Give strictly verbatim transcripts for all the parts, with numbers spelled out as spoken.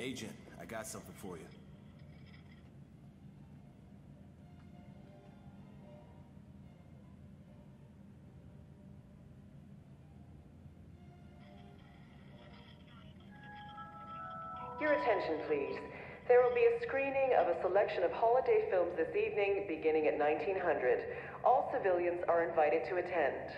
Agent, I got something for you. Your attention, please. There will be a screening of a selection of holiday films this evening, beginning at nineteen hundred. All civilians are invited to attend.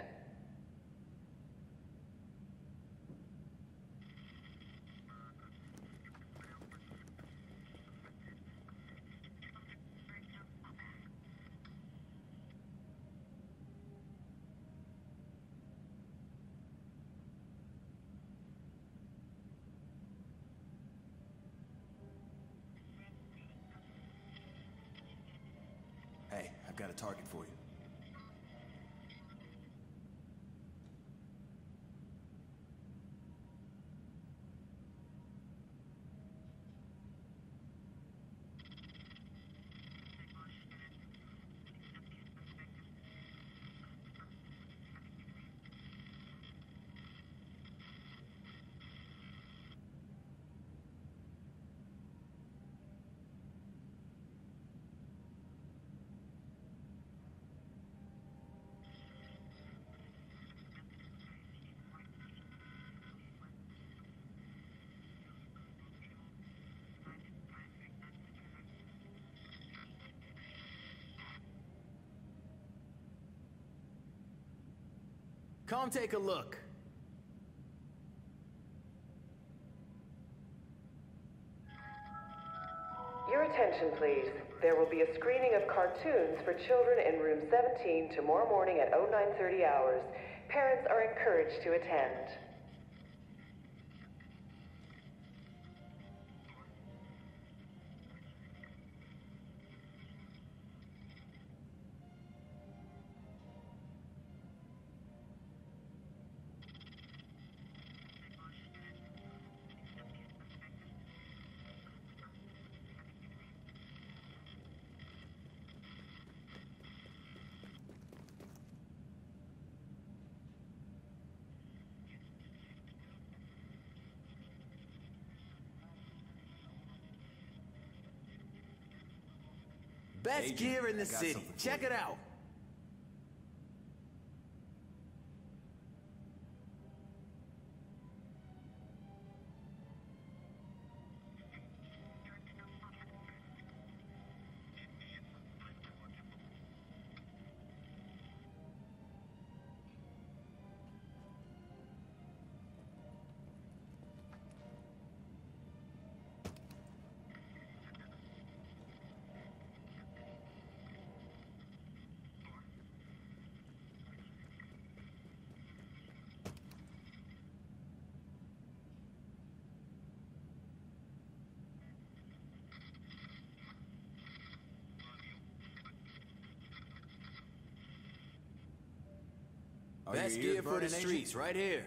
Hey, I've got a target for you. Come take a look. Your attention, please. There will be a screening of cartoons for children in room seventeen tomorrow morning at oh nine thirty hours. Parents are encouraged to attend. Best Agent, gear in the I got city. something for Check you. it out. Are your Best ears gear for the burning, Agent? streets, right here.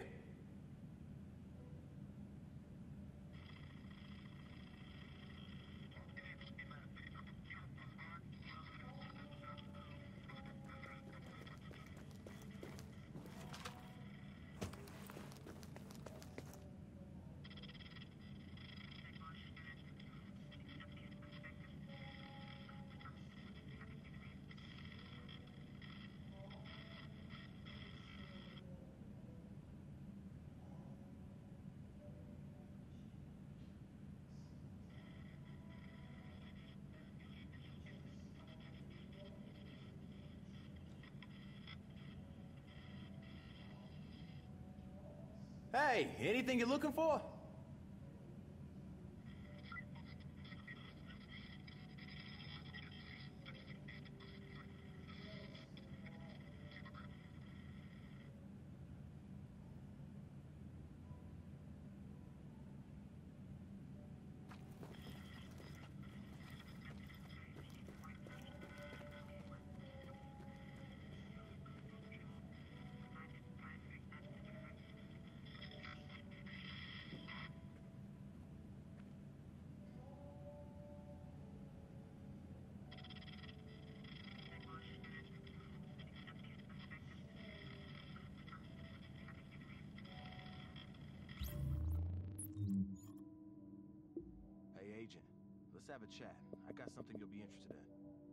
Hey, anything you're looking for? let's have a chat. I got something you'll be interested in.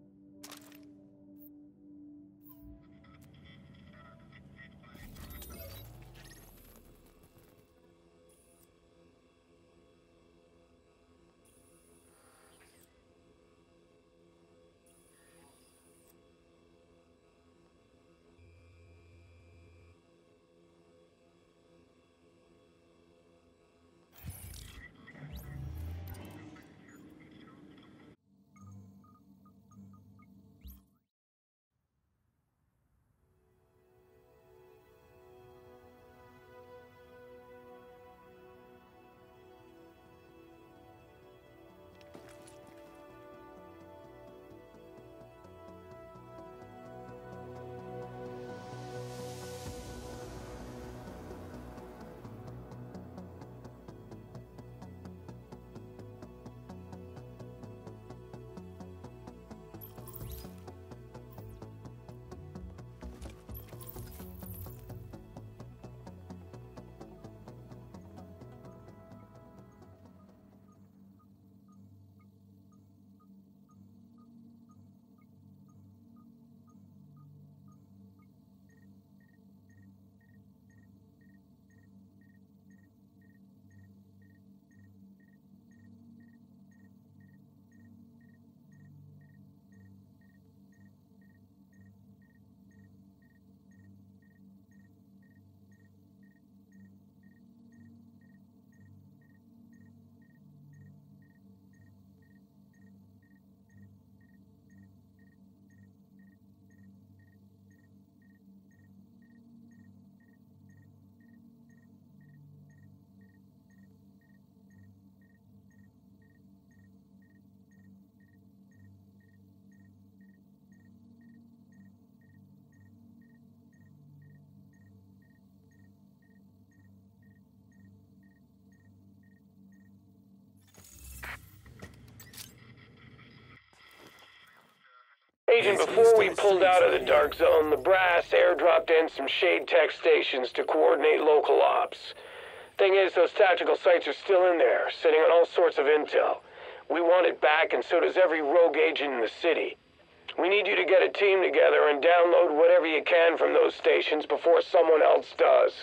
Agent, before we pulled out of the dark zone, the brass airdropped in some shade tech stations to coordinate local ops. Thing is, those tactical sites are still in there, sitting on all sorts of intel. We want it back, and so does every rogue agent in the city. We need you to get a team together and download whatever you can from those stations before someone else does.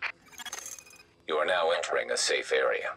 You are now entering a safe area.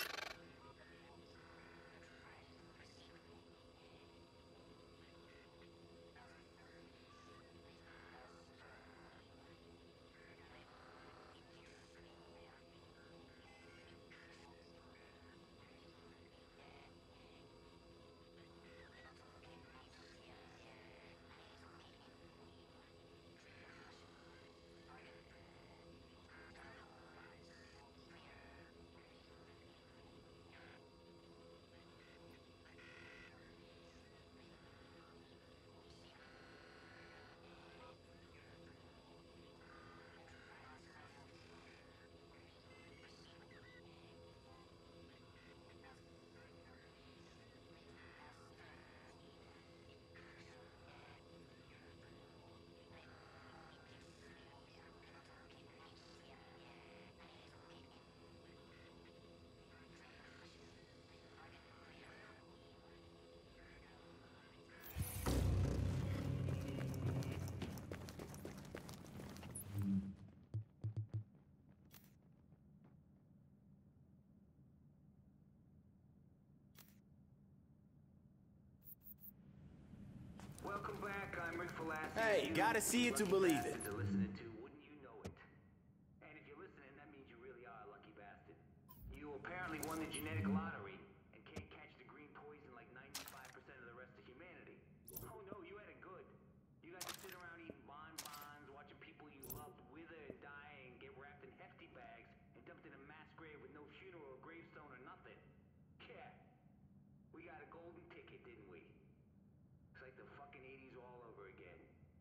Welcome back, I'm Rick Velasquez. Hey, gotta see it to believe it. To listen to, wouldn't you know it? And if you're listening, that means you really are a lucky bastard. You apparently won the genetic lottery and can't catch the green poison like ninety-five percent of the rest of humanity. Oh no, you had it good. You got to sit around eating bonbons, watching people you loved wither and die and get wrapped in hefty bags and dumped in a mass grave with no funeral or gravestone or nothing. Yeah, we got a golden ticket, didn't we? It's like the fucking eighties all over again.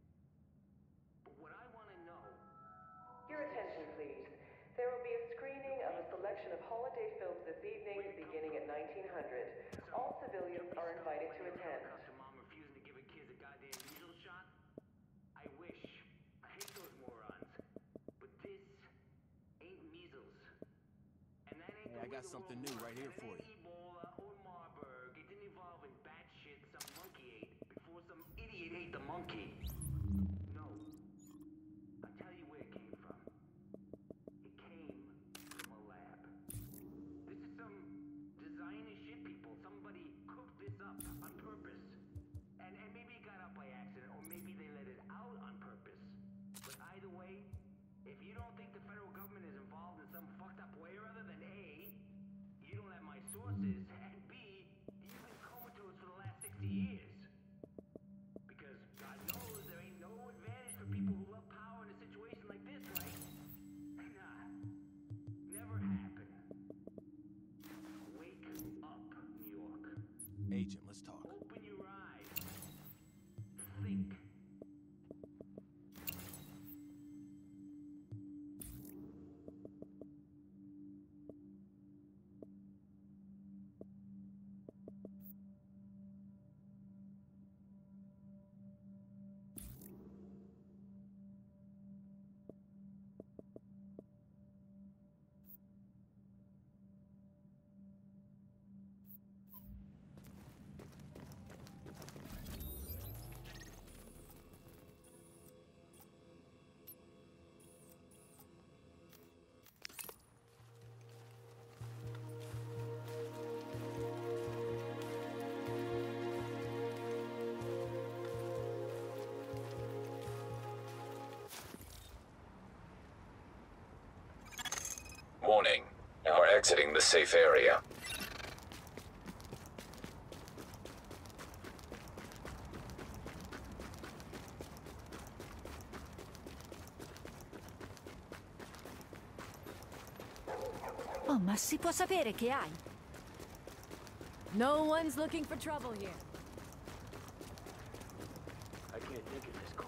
But what I want to know... Your attention, please. There will be a screening of a selection of holiday films this evening, beginning at nineteen hundred. All civilians are invited to attend. Mom refusing to give her kids a goddamn measles shot? I wish. I hate those morons. But this ain't measles. And that ain't Hey, I got something new right here for you. Ebola or Marburg. It didn't evolve idiot ate the monkey. No. I'll tell you where it came from. It came from a lab. This is some designer shit, people. Somebody cooked this up on purpose. And, and maybe it got out by accident, or maybe they let it out on purpose. But either way, if you don't think the federal government is involved in some fucked up way or other, then A, you don't have my sources, and B, you've been comatose for the last sixty years. Because God knows there ain't no advantage for people who love power in a situation like this, right? Nah, never happen. Wake up, New York. Agent, let's talk. Open your eyes. Think. Warning. You are exiting the safe area. Oh, ma si può sapere che hai? No one's looking for trouble here. I can't think of this cold.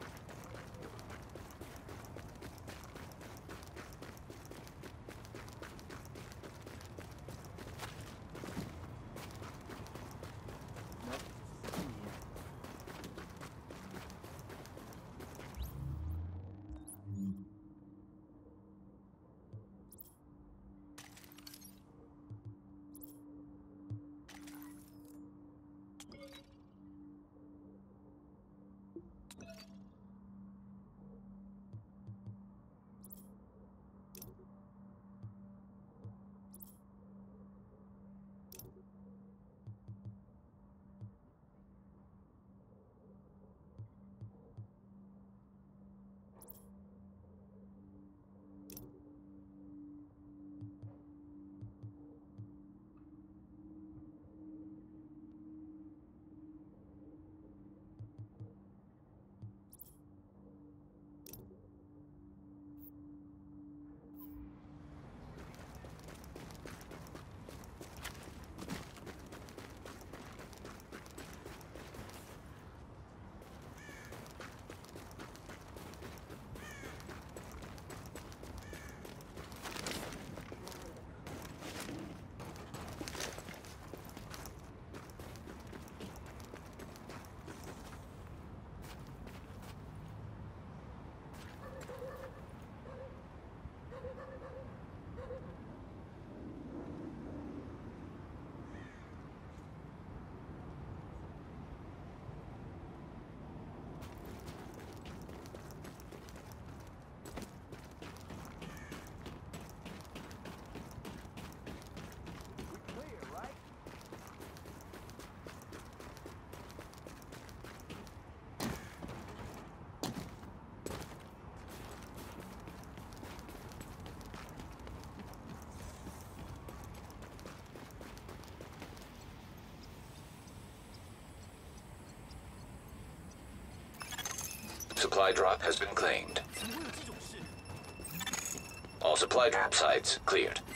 Supply drop has been claimed. All supply drop sites cleared.